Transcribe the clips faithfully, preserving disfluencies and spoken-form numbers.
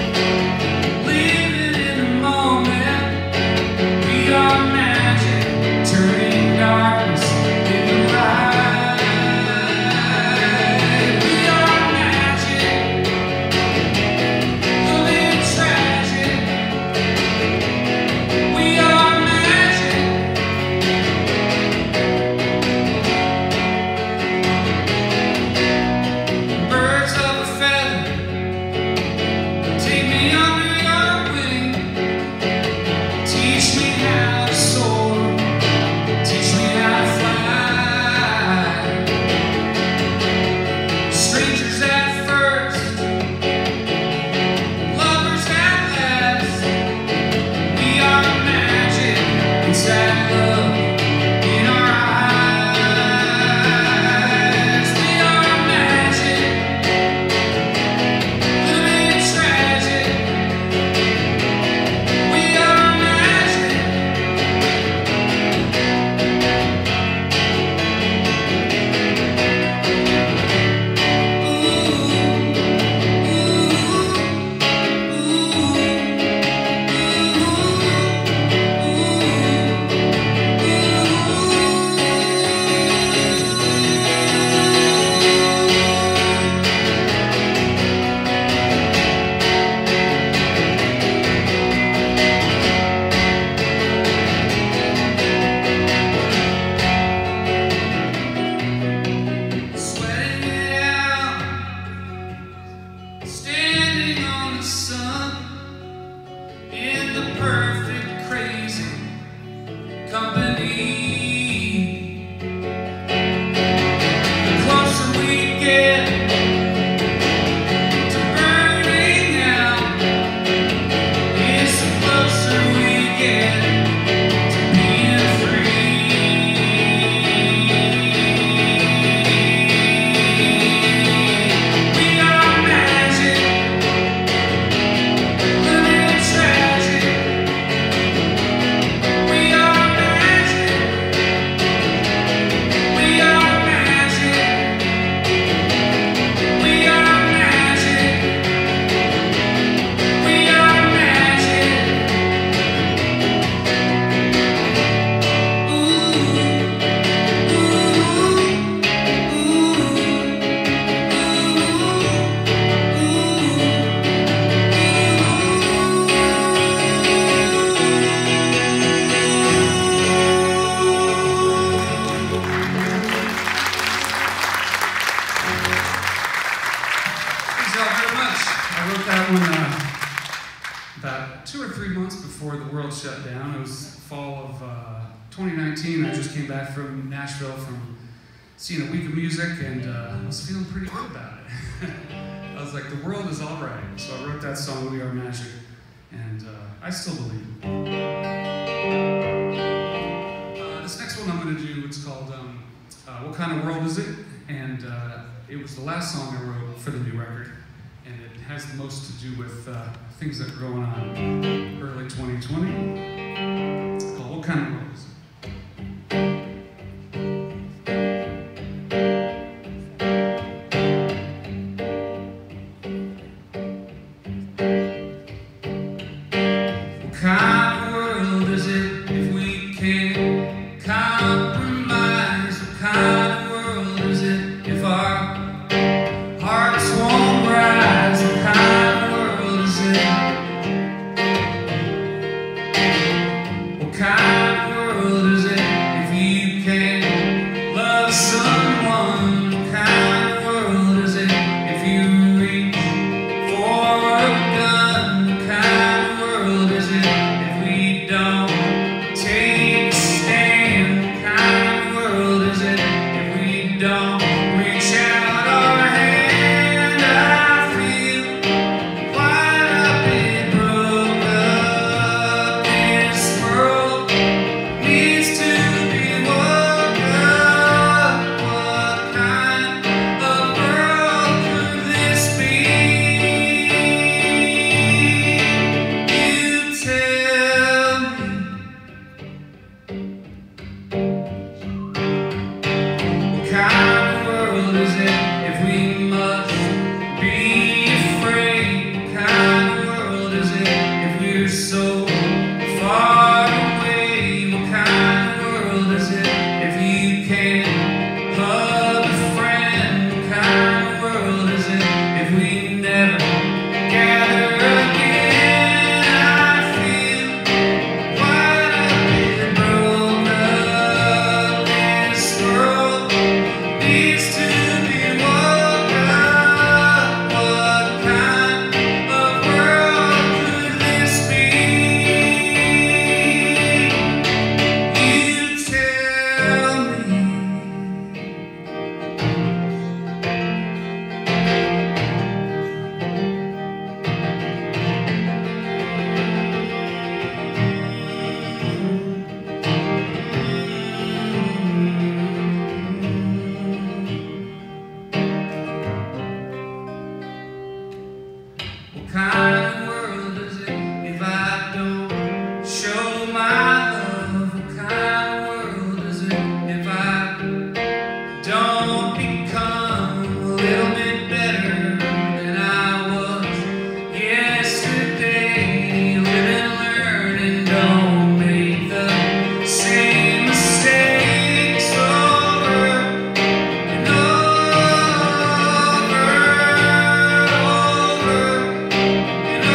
before the world shut down. It was fall of uh, twenty nineteen. I just came back from Nashville from seeing a week of music, and uh, I was feeling pretty good about it. I was like, the world is all right. So I wrote that song, We Are Magic, and uh, I still believe it. Uh, this next one I'm going to do, it's called um, uh, What Kind of World Is It? And uh, it was the last song I wrote for the new record, and it has the most to do with uh, things that are going on early twenty twenty. It's called What Kind of World Is It? Kind of you're so far away. What kind of world is it if you can't hug a friend? What kind of world is it if we never gather again? I feel quite a bit broke up. This world needs to be woke up. What kind of world could this be? You tell me. What kind of world is it if I don't show my love? What kind of world is it if I don't become a little bit better than I was yesterday? Live and learn and don't make the same mistakes over and over, over and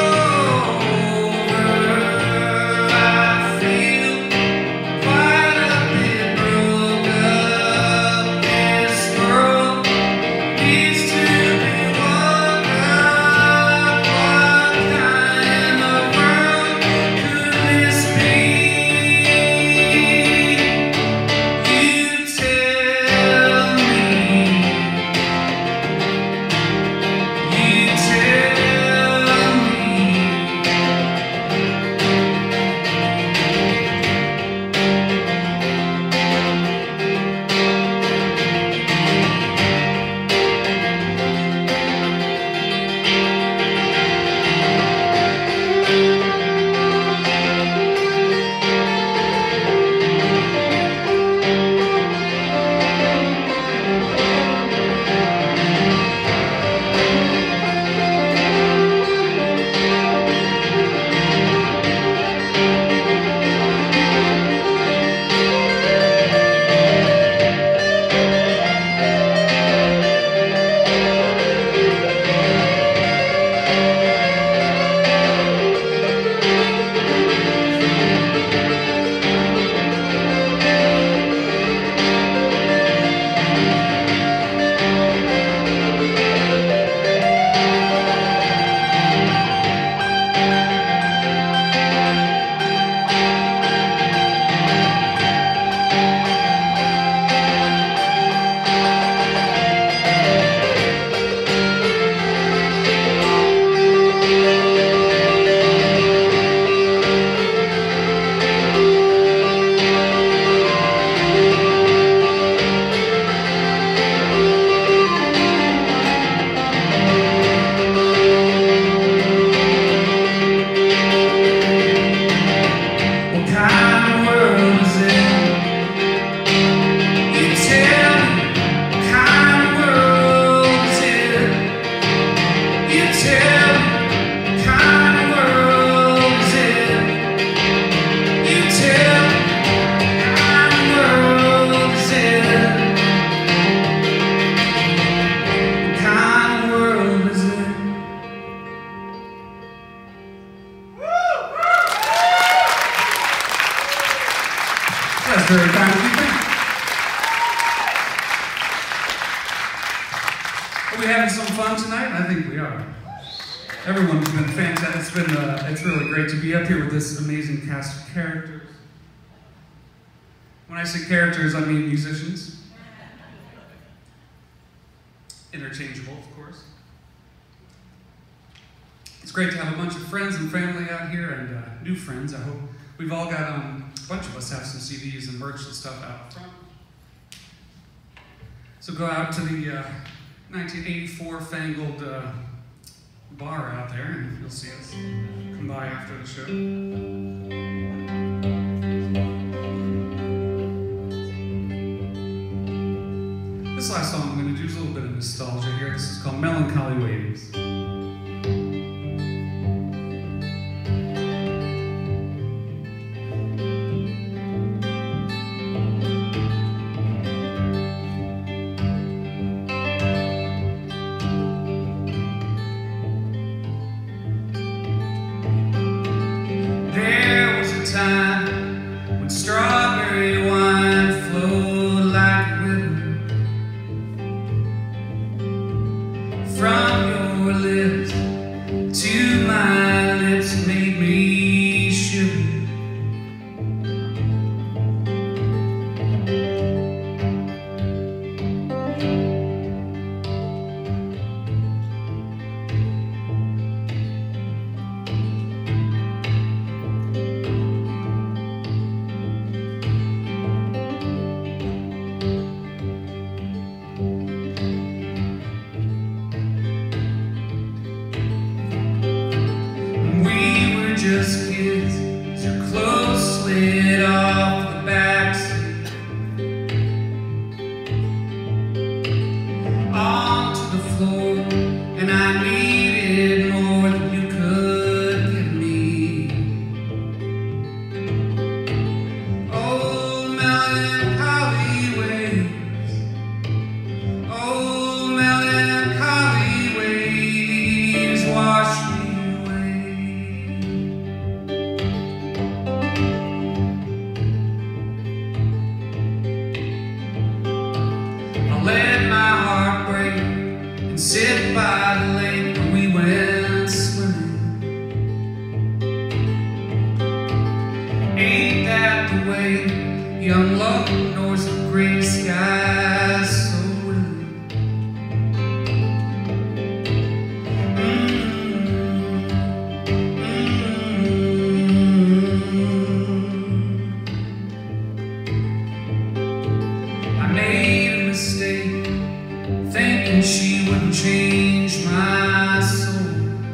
over. I feel quite a bit broke up. This world needs to be woke up. What kind of world could this be? You tell me. You tell me. What kind of world is it? You tell me. What kind of world is it? You tell me. What kind of world is it? You tell me. What kind of world is it? What kind of world is it? That's very kind of you. Are we having some fun tonight? I think we are. Everyone's been fantastic. It's been uh, it's really great to be up here with this amazing cast of characters. When I say characters, I mean musicians. Interchangeable, of course. It's great to have a bunch of friends and family out here, and uh, new friends. I hope we've all got um, a bunch of us have some C Ds and merch and stuff out front. So go out to the uh, nineteen eighty-four fangled uh, bar out there, and you'll see us. Come by after the show. This last song I'm going to do is a little bit of nostalgia here. This is called Melancholy Waves. lips made me shiver. Just kids, your clothes slid off the backseat onto the floor, and I needed more than you could give me. Oh, melancholy waves, oh, melancholy waves, wash me. Let my heart break and sit by the lake when we went swimming. Ain't that the way young love ignores the gray skies so really? Mm-hmm. I made a mistake thinking she wouldn't change my soul.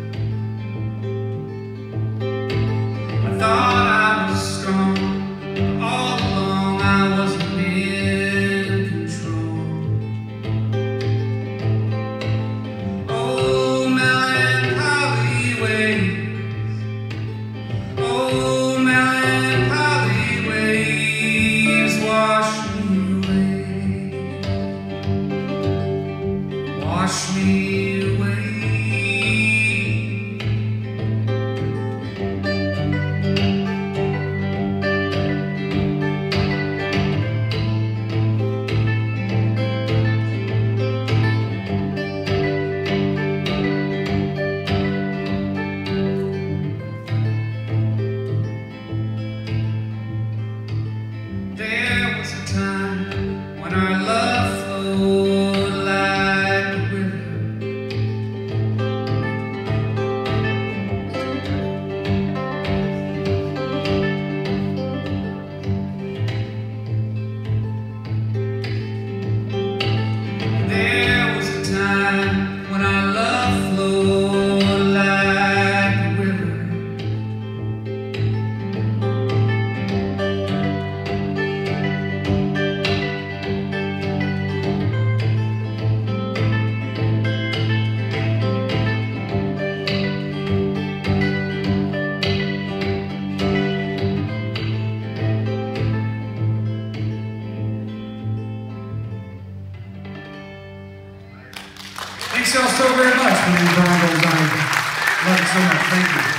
I thought I was strong, but all along I wasn't in control. Oh, melancholy waves, oh, melancholy waves, wash me away. Wash me away. There was a time when our love flowed like a river. There was a time when our love flowed like a river. Thanks y'all so very much for being Dolzani. Love it so much. Thank you.